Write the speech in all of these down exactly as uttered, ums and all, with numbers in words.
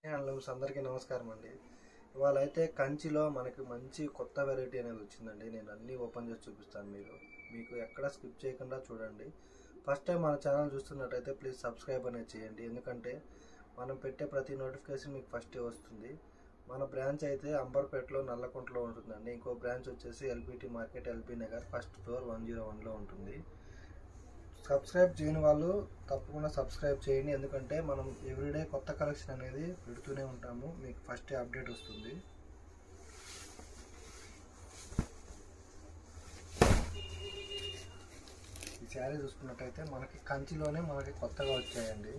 Handlooms అందరికీ నమస్కారం అండి. ఇవాళ అయితే కంచిలో మనకి మంచి కొత్త వెరైటీ అనేది వచ్చిందండి. నేను అన్నీ ఓపెన్ చేసి చూపిస్తాను. మీరు మీకు ఎక్కడ స్కిప్ చేయకుండా చూడండి. ఫస్ట్ టైం మన ఛానల్ చూస్తున్నట్టయితే ప్లీజ్ సబ్స్క్రైబ్ అనేది చేయండి, ఎందుకంటే మనం పెట్టే ప్రతి నోటిఫికేషన్ మీకు ఫస్టే వస్తుంది. మన బ్రాంచ్ అయితే అంబర్పేటలో నల్లకుంటలో ఉంటుందండి. ఇంకో బ్రాంచ్ వచ్చేసి LBT market, LB Nagar, first floor one zero వన్లో ఉంటుంది. సబ్స్క్రైబ్ చేయని వాళ్ళు తప్పకుండా సబ్స్క్రైబ్ చేయండి, ఎందుకంటే మనం ఎవ్రీడే కొత్త కలెక్షన్ అనేది పెడుతూనే ఉంటాము. మీకు ఫస్ట్ అప్డేట్ వస్తుంది. ఈ శారీ చూసుకున్నట్టయితే మనకి కంచిలోనే మనకి కొత్తగా వచ్చాయండి.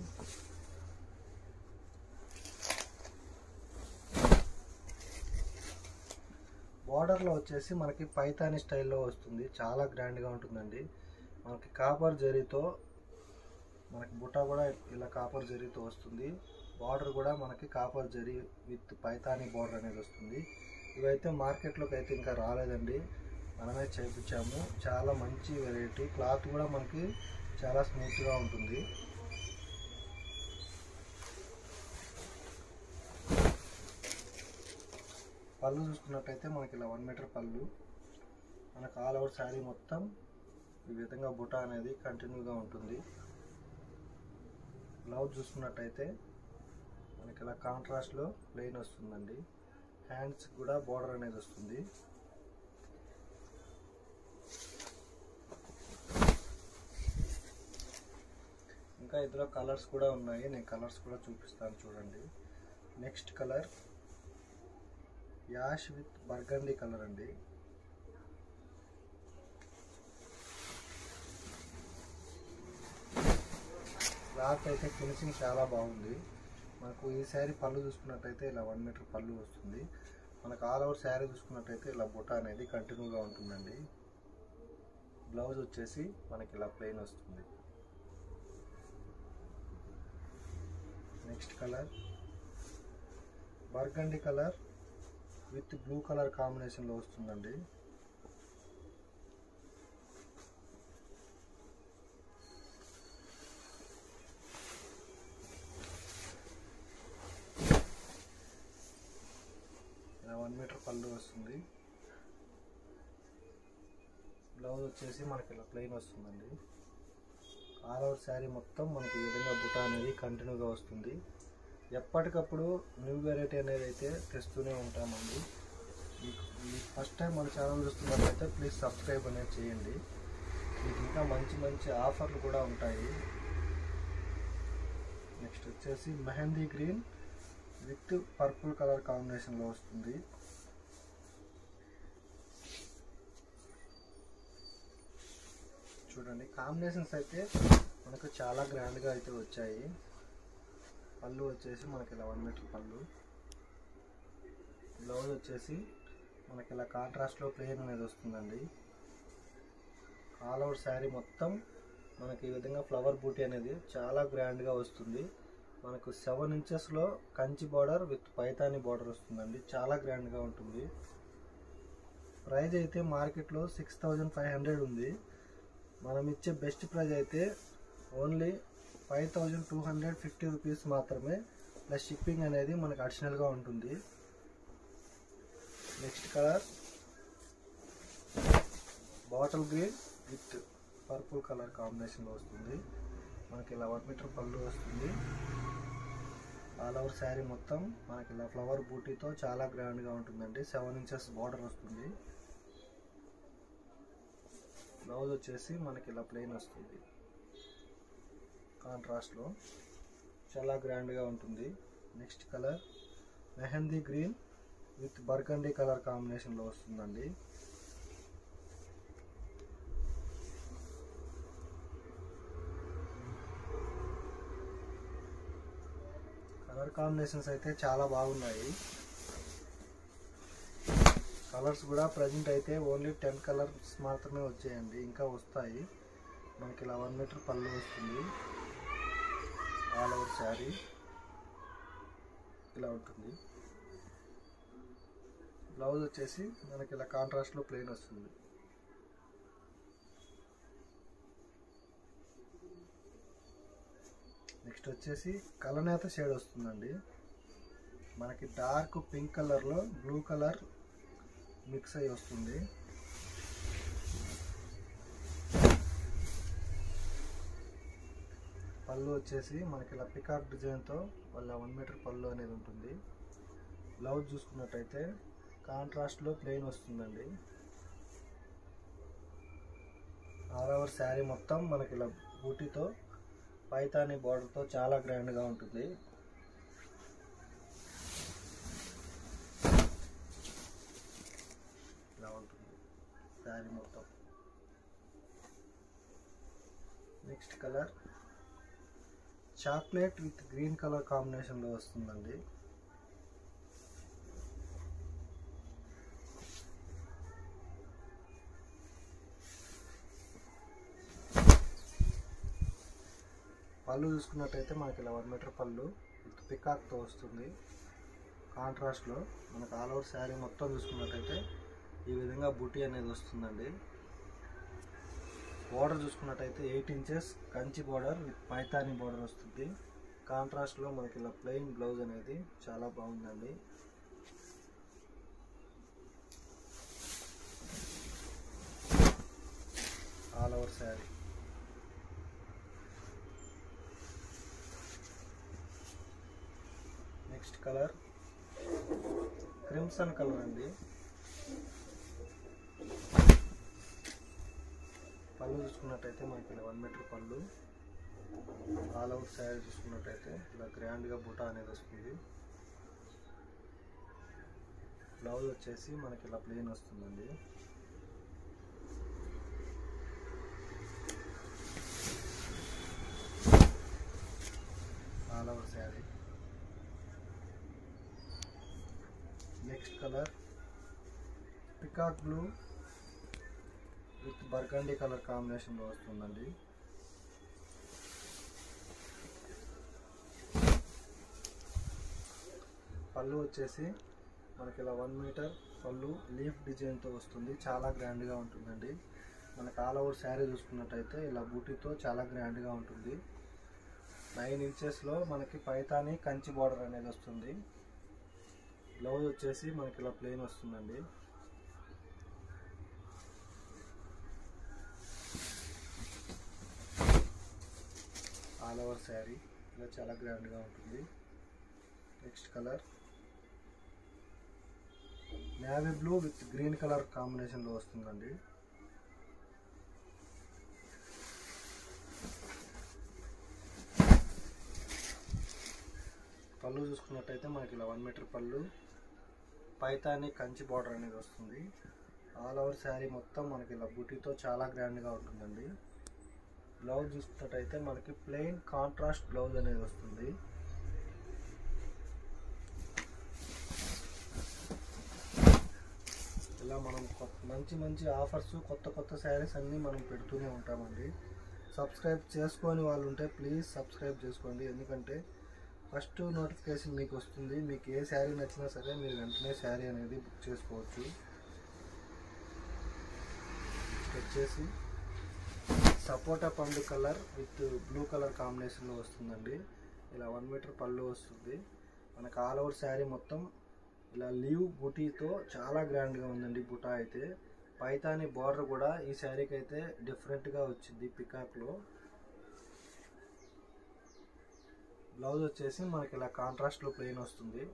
బార్డర్లో వచ్చేసి మనకి పైతాని స్టైల్లో వస్తుంది. చాలా గ్రాండ్గా ఉంటుందండి. మనకి కాపర్ జరీతో మనకి బుట్ట కూడా ఇలా కాపర్ జరీతో వస్తుంది. బార్డర్ కూడా మనకి copper zari with Paithani border అనేది వస్తుంది. ఇవైతే మార్కెట్లోకి అయితే ఇంకా రాలేదండి, మనమే చేయించాము. చాలా మంచి వెరైటీ. క్లాత్ కూడా మనకి చాలా స్మూత్గా ఉంటుంది. పళ్ళు చూసుకున్నట్టయితే మనకి ఇలా వన్ మీటర్ పళ్ళు. మనకు ఆల్ ఓవర్ శారీ మొత్తం ఈ విధంగా బుట్ట అనేది కంటిన్యూగా ఉంటుంది. బ్లౌజ్ చూసుకున్నట్టయితే మనకి ఇలా కాంట్రాస్ట్లో ప్లెయిన్ వస్తుందండి. హ్యాండ్స్ కూడా బార్డర్ అనేది వస్తుంది. ఇంకా ఇందులో కలర్స్ కూడా ఉన్నాయి, నేను కలర్స్ కూడా చూపిస్తాను చూడండి. Next colour ash with burgundy colour అండి. క్లాత్ అయితే ఫినిషింగ్ చాలా బాగుంది. మనకు ఈ శారీ పళ్ళు చూసుకున్నట్టయితే ఇలా వన్ మీటర్ పళ్ళు వస్తుంది. మనకు ఆల్ ఓవర్ శారీ చూసుకున్నట్టయితే ఇలా బుట్ట అనేది కంటిన్యూగా ఉంటుందండి. బ్లౌజ్ వచ్చేసి మనకి ఇలా ప్లెయిన్ వస్తుంది. Next colour burgundy colour with blue colour కాంబినేషన్లో వస్తుందండి. వన్ మీటర్ పళ్ళు వస్తుంది. బ్లౌజ్ వచ్చేసి మనకి ఇలా ప్లెయిన్ వస్తుందండి. ఆల్ ఓవర్ శారీ మొత్తం మనకి ఈ విధంగా బుట్ట అనేది కంటిన్యూగా వస్తుంది. ఎప్పటికప్పుడు న్యూ వెరైటీ అనేది అయితే తెస్తూనే ఉంటామండి. మీకు ఫస్ట్ టైం మన ఛానల్ చూస్తున్నట్లయితే ప్లీజ్ సబ్స్క్రైబ్ అనేది చేయండి. మీకు ఇంకా మంచి మంచి ఆఫర్లు కూడా ఉంటాయి. నెక్స్ట్ వచ్చేసి mehndi green with purple colour కాంబినేషన్లో వస్తుంది. చూడండి, కాంబినేషన్స్ అయితే మనకు చాలా గ్రాండ్గా అయితే వచ్చాయి. పళ్ళు వచ్చేసి మనకి ఇలా వన్ మీటర్ పళ్ళు. బ్లౌజ్ వచ్చేసి మనకి ఇలా కాంట్రాస్ట్లో ప్లెయిన్ అనేది వస్తుందండి. ఆల్ ఓవర్ శారీ మొత్తం మనకి ఈ విధంగా ఫ్లవర్ బూటీ అనేది చాలా గ్రాండ్గా వస్తుంది. మనకు సెవెన్ ఇంచెస్లో Kanchi border with Paithani border వస్తుందండి. చాలా గ్రాండ్గా ఉంటుంది. ప్రైస్ అయితే మార్కెట్లో సిక్స్ థౌజండ్ ఫైవ్ హండ్రెడ్ ఉంది. మనం ఇచ్చే బెస్ట్ ప్రైస్ అయితే only five thousand two hundred fifty rupees మాత్రమే, ప్లస్ షిప్పింగ్ అనేది మనకు అడిషనల్గా ఉంటుంది. Next colour bottle green with purple colour కాంబినేషన్లో వస్తుంది. మనకి ఇలా వన్ మీటర్ పళ్ళు వస్తుంది. ఆల్ ఓవర్ శారీ మొత్తం మనకి ఇలా ఫ్లవర్ బూటీతో చాలా గ్రాండ్గా ఉంటుందండి. సెవెన్ ఇంచెస్ బార్డర్ వస్తుంది. బ్లౌజ్ వచ్చేసి మనకి ఇలా ప్లెయిన్ వస్తుంది. కాంట్రాస్ట్లో చాలా గ్రాండ్గా ఉంటుంది. Next colour mehndi green with burgundy colour కాంబినేషన్లో వస్తుందండి. కలర్ కాంబినేషన్స్ అయితే చాలా బాగున్నాయి. కలర్స్ కూడా ప్రజెంట్ అయితే ఓన్లీ టెన్ కలర్స్ మాత్రమే వచ్చాయండి, ఇంకా వస్తాయి. మనకి ఇలా వన్ మీటర్ పళ్ళు వస్తుంది. ఆల్ ఓవర్ శారీ ఇలా ఉంటుంది. బ్లౌజ్ వచ్చేసి మనకి ఇలా కాంట్రాస్ట్లో ప్లెయిన్ వస్తుంది. నెక్స్ట్ వచ్చేసి కలనేత షేడ్ వస్తుందండి. మనకి డార్క్ పింక్ కలర్లో బ్లూ కలర్ మిక్స్ అయ్యి వస్తుంది. పళ్ళు వచ్చేసి మనకి ఇలా పికాక్ డిజైన్తో వాళ్ళ వన్ మీటర్ పళ్ళు అనేది ఉంటుంది. బ్లౌజ్ చూసుకున్నట్టయితే కాంట్రాస్ట్లో ప్లెయిన్ వస్తుందండి. ఆల్ ఓవర్ శారీ మొత్తం మనకి ఇలా బూటీతో పైతాని బార్డర్తో చాలా గ్రాండ్గా ఉంటుంది. ఇలా ఉంటుంది శారీ మొత్తం. Next colour chocolate with green colour కాంబినేషన్లో వస్తుందండి. పళ్ళు చూసుకున్నట్టయితే మనకి ఇలా వన్ మీటర్ పళ్ళు విత్ పికాక్తో వస్తుంది. కాంట్రాస్ట్లో మనకు ఆల్ ఓవర్ శారీ మొత్తం చూసుకున్నట్టయితే ఈ విధంగా బూటీ అనేది వస్తుందండి. బోర్డర్ చూసుకున్నట్టయితే eight inches Kanchi border with Paithani border వస్తుంది. కాంట్రాస్ట్లో మనకి ఇలా ప్లెయిన్ బ్లౌజ్ అనేది చాలా బాగుందండి. All over sari. Next colour crimson colour అండి. పళ్ళు చూసుకున్నట్టయితే మనకి ఇలా వన్ మీటర్ పళ్ళు. ఆల్ ఓవర్ శారీ చూసుకున్నట్టయితే ఇలా గ్రాండ్గా బుటా అనేది వస్తుంది. బ్లౌజ్ వచ్చేసి మనకి ఇలా ప్లెయిన్ వస్తుందండి. All over sari. Next colour peacock blue with burgundy colour కాంబినేషన్లో వస్తుందండి. పళ్ళు వచ్చేసి మనకి ఇలా వన్ మీటర్ పళ్ళు లీఫ్ డిజైన్తో వస్తుంది. చాలా గ్రాండ్గా ఉంటుందండి. మనకు ఆల్ ఓవర్ శారీ చూసుకున్నట్టయితే ఇలా బూటీతో చాలా గ్రాండ్గా ఉంటుంది. నైన్ ఇంచెస్లో మనకి పైతాని కంచి బార్డర్ అనేది వస్తుంది. బ్లౌజ్ వచ్చేసి మనకి ఇలా ప్లెయిన్ వస్తుందండి. ఆల్ ఓవర్ శారీ ఇలా చాలా గ్రాండ్గా ఉంటుంది. Next colour navy blue with green colour కాంబినేషన్లో వస్తుందండి. పళ్ళు చూసుకున్నట్టయితే మనకి ఇలా వన్ మీటర్ పళ్ళు పైతాని కంచి బార్డర్ అనేది వస్తుంది. ఆల్ ఓవర్ శారీ మొత్తం మనకి ఇలా బూటీతో చాలా గ్రాండ్గా ఉంటుందండి. బ్లౌజ్ చూసుకున్నట్టయితే మనకి ప్లెయిన్ కాంట్రాస్ట్ బ్లౌజ్ అనేది వస్తుంది. ఇలా మనం మంచి మంచి ఆఫర్స్ కొత్త కొత్త శారీస్ అన్నీ మనం పెడుతూనే ఉంటామండి. సబ్స్క్రైబ్ చేసుకొని వాళ్ళు ఉంటే ప్లీజ్ సబ్స్క్రైబ్ చేసుకోండి. ఎందుకంటే ఫస్ట్ నోటిఫికేషన్ మీకు వస్తుంది. మీకు ఏ శారీ నచ్చినా సరే మీరు వెంటనే శారీ అనేది బుక్ చేసుకోవచ్చు. వచ్చేసి సపోటా పండు కలర్ విత్ బ్లూ కలర్ కాంబినేషన్లో వస్తుందండి. ఇలా వన్ మీటర్ పళ్ళు వస్తుంది. మనకు ఆల్ ఓవర్ శారీ మొత్తం ఇలా లీవ్ బూటీతో చాలా గ్రాండ్గా ఉందండి. బుటా అయితే పైతాని బార్డర్ కూడా ఈ శారీకి అయితే డిఫరెంట్గా వచ్చింది పికాక్లో. బ్లౌజ్ వచ్చేసి మనకి ఇలా కాంట్రాస్ట్లో ప్లెయిన్ వస్తుంది.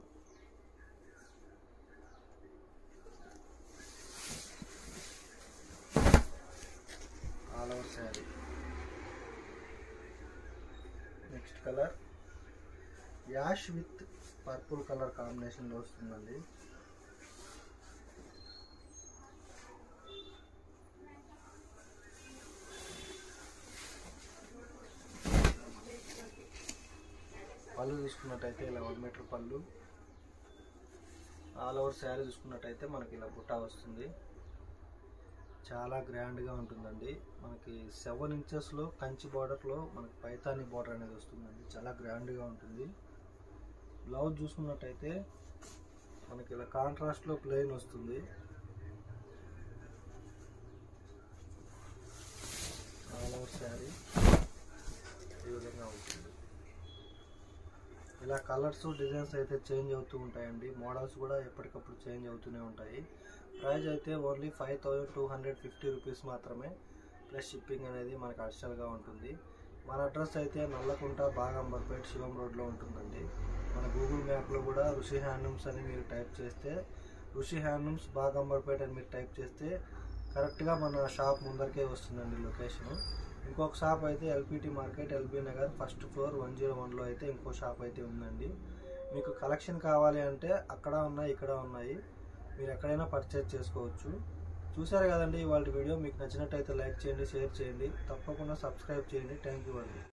All over sari. Next colour ash with purple colour కాంబినేషన్లో వస్తుందండి. పళ్ళు చూసుకున్నట్టయితే ఇలా వన్ మీటర్ పళ్ళు. ఆల్ ఓవర్ శారీ చూసుకున్నట్టయితే మనకి ఇలా బుట్టా వస్తుంది. చాలా గ్రాండ్గా ఉంటుందండి. మనకి సెవెన్ ఇంచెస్లో కంచి బార్డర్లో మనకి పైతాని బార్డర్ అనేది వస్తుందండి. చాలా గ్రాండ్గా ఉంటుంది. బ్లౌజ్ చూసుకున్నట్టయితే మనకి ఇలా కాంట్రాస్ట్లో ప్లెయిన్ వస్తుంది. ఆల్ ఓవర్ శారీ ఈ విధంగా ఉంటుంది. ఇలా కలర్స్ డిజైన్స్ అయితే చేంజ్ అవుతూ ఉంటాయండి. మోడల్స్ కూడా ఎప్పటికప్పుడు చేంజ్ అవుతూనే ఉంటాయి. ప్రైస్ అయితే only five thousand two hundred fifty rupees మాత్రమే, ప్లస్ షిప్పింగ్ అనేది మనకు అడిషనల్గా ఉంటుంది. మన అడ్రస్ అయితే నల్లకుంట బాగంబర్పేట శివం రోడ్లో ఉంటుందండి. మన గూగుల్ మ్యాప్లో కూడా ఋషి హ్యాండ్లూమ్స్ అని మీరు టైప్ చేస్తే, ఋషి హ్యాండ్లూమ్స్ బాగంబర్పేట అని మీరు టైప్ చేస్తే కరెక్ట్గా మన షాప్ ముందరికే వస్తుందండి లొకేషను. ఇంకొక షాప్ అయితే LPT market LB Nagar first floor one zero వన్లో అయితే ఇంకో షాప్ అయితే ఉందండి. మీకు కలెక్షన్ కావాలి అంటే అక్కడ ఉన్నాయి, ఇక్కడ ఉన్నాయి, మీరు ఎక్కడైనా పర్చేజ్ చేసుకోవచ్చు. చూసారు కదండి ఇవాళ వీడియో. మీకు నచ్చినట్టయితే లైక్ చేయండి, షేర్ చేయండి, తప్పకుండా సబ్స్క్రైబ్ చేయండి. థ్యాంక్ యూ అండి.